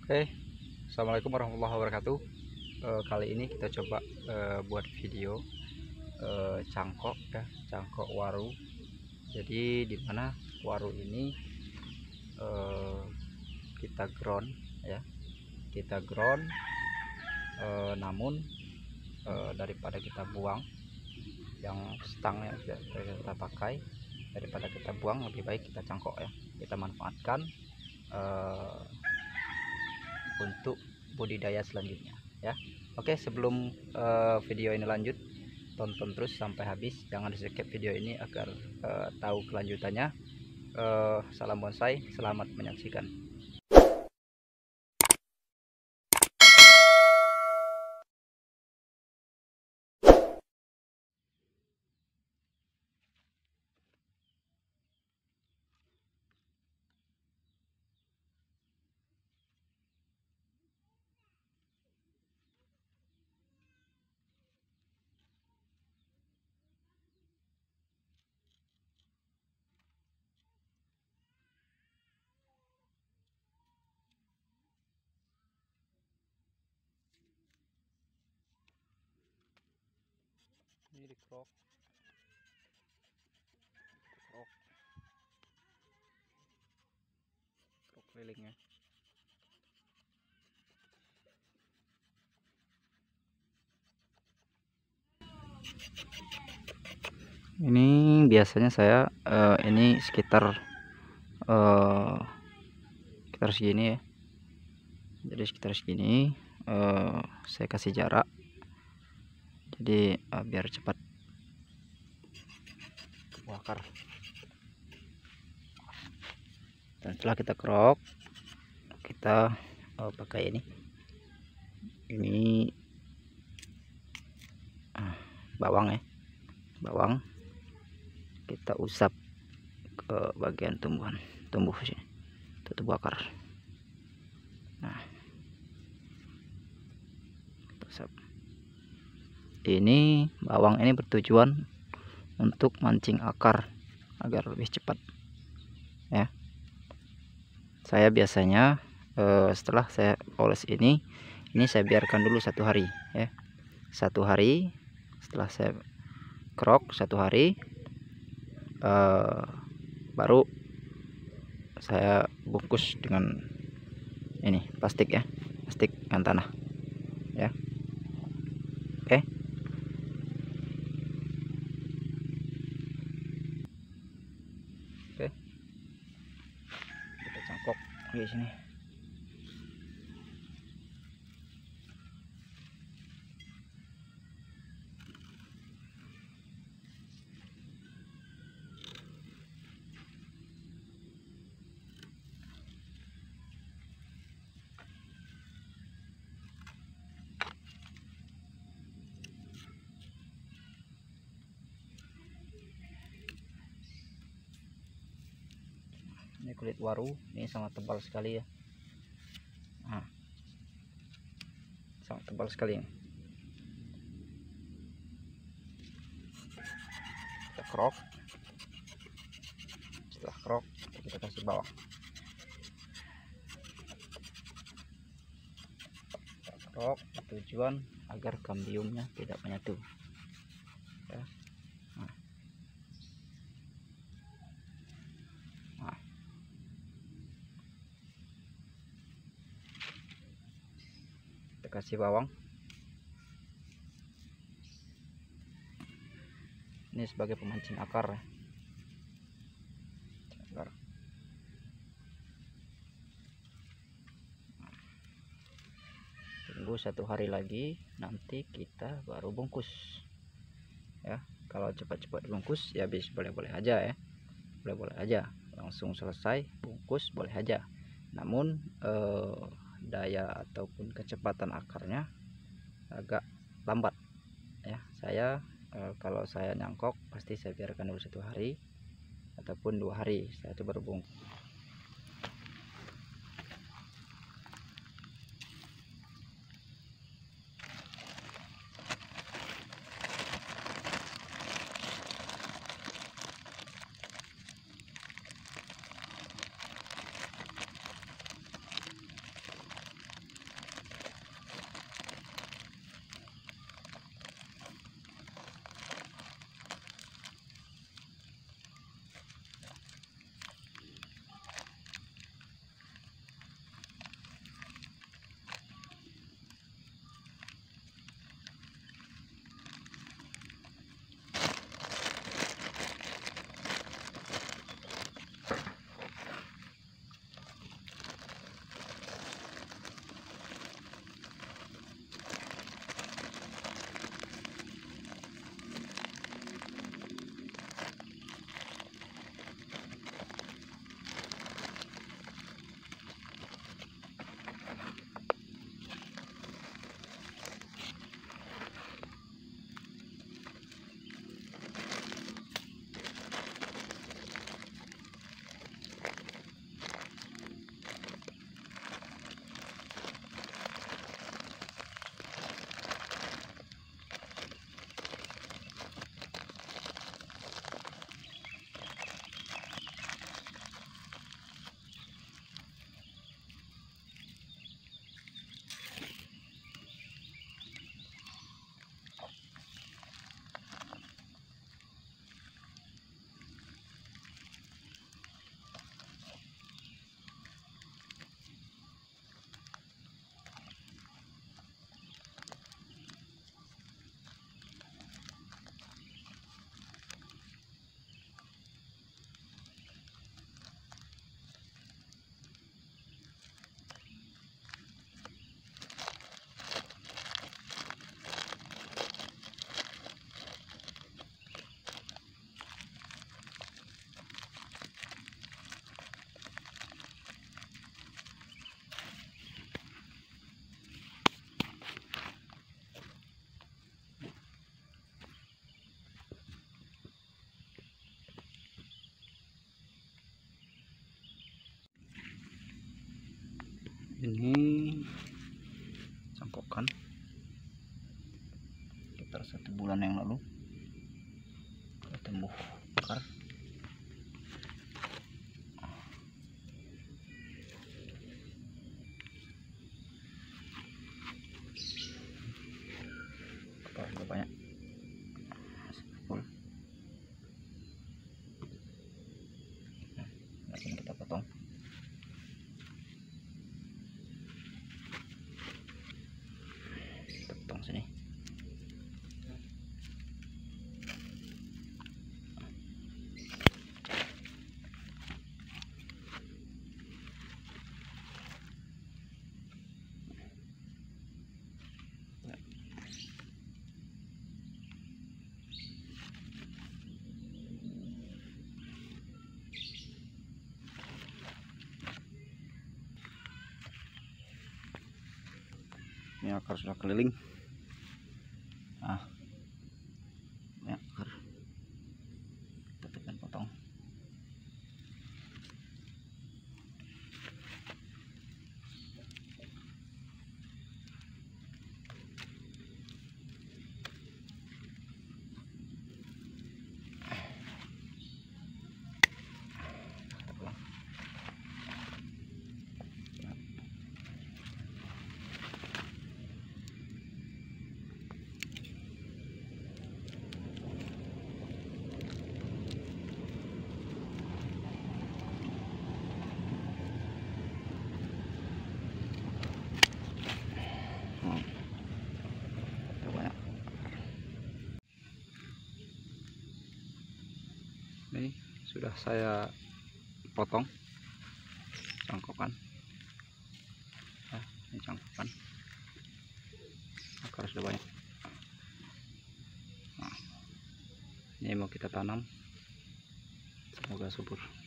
Oke, assalamualaikum warahmatullahi wabarakatuh. Kali ini kita coba buat video cangkok ya, cangkok waru. Jadi di mana waru ini kita ground ya, kita ground. Namun daripada kita buang yang stang yang sudah kita pakai, daripada kita buang lebih baik kita cangkok ya. Kita manfaatkan untuk budidaya selanjutnya ya. Oke, sebelum video ini lanjut, tonton terus sampai habis, jangan di skip video ini agar tahu kelanjutannya. Salam bonsai, selamat menyaksikan. Ini dikerok, kerok kelilingnya. Ini biasanya saya ini sekitar segini ya. Jadi sekitar segini saya kasih jarak. Jadi biar cepat bakar. Dan setelah kita kerok, kita pakai ini bawang ya, bawang kita usap ke bagian tumbuh sini, tutup bakar. Nah, kita usap. Ini bawang ini bertujuan untuk mancing akar agar lebih cepat ya. Saya biasanya setelah saya oles ini saya biarkan dulu 1 hari ya. 1 hari setelah saya kerok, 1 hari baru saya bungkus dengan ini plastik ya, plastik dengan tanah ya. Oke. Oke, kita cangkok di sini. Ini kulit waru, ini sangat tebal sekali ya. Nah, sangat tebal sekali. Kita kerok. Setelah kerok, kita kasih bawang. Kerok tujuan agar kambiumnya tidak menyatu ya. Nah, kita kasih bawang. Ini sebagai pemancing akar. Tunggu 1 hari lagi, nanti kita baru bungkus ya. Kalau cepat-cepat dibungkus ya boleh-boleh aja ya, boleh-boleh aja langsung selesai bungkus, boleh aja. Namun daya ataupun kecepatan akarnya agak lambat ya. Saya kalau saya nyangkok pasti saya biarkan dulu 1 hari ataupun 2 hari, saya coba bungkus. Ini cangkokan sekitar 1 bulan yang lalu tumbuh akar. Sudah banyak full. Nah, ini kita potong. Kita potong sini. Ini akar sudah keliling. Nah, ini akar kita tekan potong. Ini sudah saya potong cangkokan. Nah, ini cangkokan akar sudah banyak. Nah, ini mau kita tanam, semoga subur.